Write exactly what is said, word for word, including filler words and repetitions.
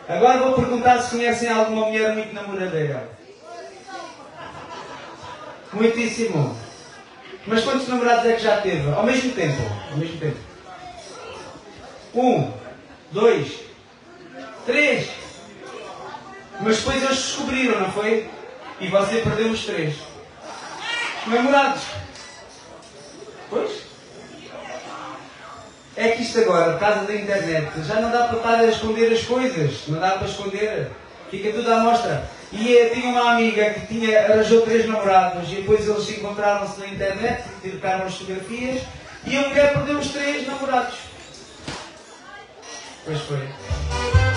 Agora vou perguntar se conhecem alguma mulher muito namoradeira. Muitíssimo. Mas quantos namorados é que já teve? Ao mesmo tempo. Ao mesmo tempo. Um, dois, três. Mas depois eles descobriram, não foi? E você perdeu os três. Namorados. Pois? É que isto agora, por causa da internet, já não dá para estar a esconder as coisas. Não dá para esconder. Fica tudo à mostra. E eu tinha uma amiga que tinha, arranjou três namorados e depois eles encontraram-se na internet, tiraram as fotografias e a mulher perdeu os três namorados. Pois foi.